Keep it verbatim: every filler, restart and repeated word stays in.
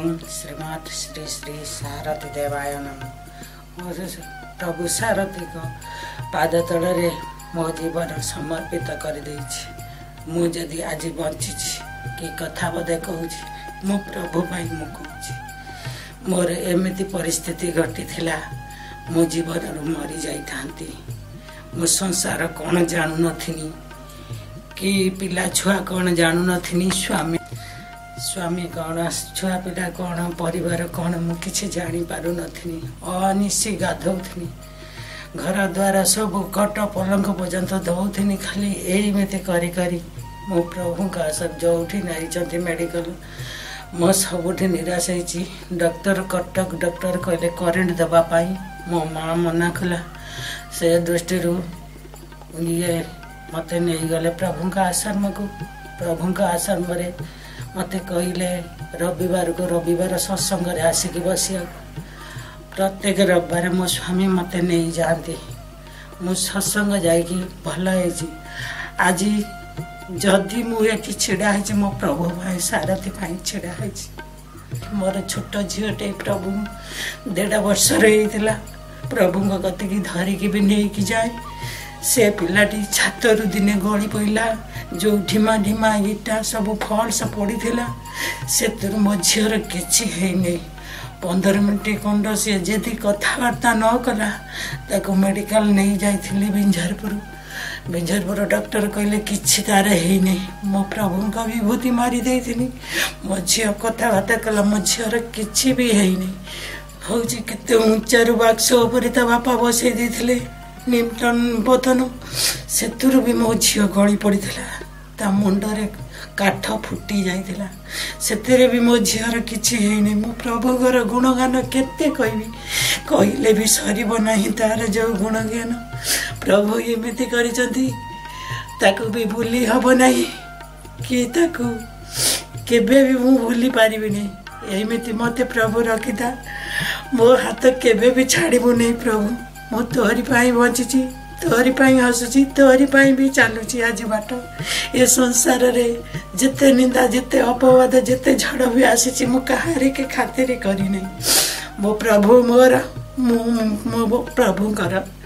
ओम श्रीमद श्री श्री सारथी देवाय नमः। और प्रभु सारथी को पाद तले मो जीवन समर्पित कर देछि। मु जदि आज बंची कि कथा बोधे कहूँ मो प्रभु भाई मु कहूँ मोर एमती परिस्थिति घटी थिला मो जीवन मरी जाई मो संसार कौन जानू नथिनी कि पिला छुआ कौन जानू नथिनी स्वामी स्वामी कौन छुआ पिला कौन परिवार कौन मु किछि जानी पारु नथिनी। अनिशी गाधौथिनी घर द्वार सब कट पलंक पर्यंत दौथिनी खाली एमती करी करी मो प्रभु का सब जोठी नहीं मेडिकल मो सबुठी निराश होइछि। डॉक्टर कटक डॉक्टर कहले करेंट दबा पाई मो माँ मना कला से दृष्टि ये मत नहीं गले प्रभु का आश्रम को। प्रभु का आश्रम रे मत कहले रविवार को रविवार सत्संग आसिक बसिया प्रत्येक रविवार मो स्वामी मत नहीं जाती मु सत्संग जाकि भल आज जदि मुझे छिड़ा है मो प्रभु भाई सारथी भाई छिड़ा है। मोर छोट झीटे प्रभु डेढ़ वर्ष रही प्रभु कतिकी धरिकी भी नहीं जाए से पिलाटी छातरु दिने गली पड़ा जो ढिमा ढिमा इटा सब फल्स पड़ा से मो झीर कि पंदर मिनट खंड सी जदि कथबार्ता न कला ताको मेडिकल नहीं जाइली बिंझारपुर। बिंझारपुर डॉक्टर कहले किछि तार है नहीं मो प्रभु का विभूति मारी देथिनी मो झी कथबार्ता कला मो झीर किछि भी है नहीं हूँ केते ऊंचारू बाक्स उपर ता बापा बसई देथिले निमटन बोतन से भी मो झील गली पड़ी ता मुंडरे काठ फुटी जाइथिला से भी मो झीर किछि हेनी। मो प्रभुगर गुणगान केते कहबी कहले भी सरीब नहीं तार जो गुणगान प्रभु एमती करिसंती ताकू भी भूली हब नहीं कि ताकू केबे भी मु भूली पारिबी नहीं। एमती मते प्रभु रखिता मो हाथ केबे भी छाड़बू नहीं प्रभु मो तोहरी पाई बंची तोहरी पाई हसुची तोहरी पाई भी चलुची आज बाट ए संसार रे जिते निंदा जिते अपवाद जिते झड़ भी आसी मु कहारी के खातिर करी नहीं मो प्रभु मोर मो प्रभु कर